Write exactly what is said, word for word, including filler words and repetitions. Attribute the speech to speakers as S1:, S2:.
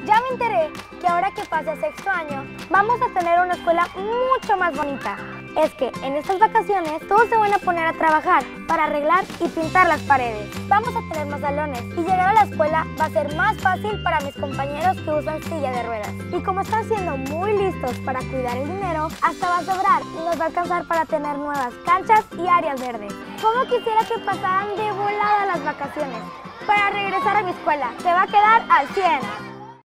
S1: Ya me enteré que ahora que pase a sexto año, vamos a tener una escuela mucho más bonita. Es que en estas vacaciones todos se van a poner a trabajar para arreglar y pintar las paredes. Vamos a tener más salones y llegar a la escuela va a ser más fácil para mis compañeros que usan silla de ruedas. Y como están siendo muy listos para cuidar el dinero, hasta va a sobrar y nos va a alcanzar para tener nuevas canchas y áreas verdes. Como quisiera que pasaran de volada las vacaciones para regresar a mi escuela. Se va a quedar al cien.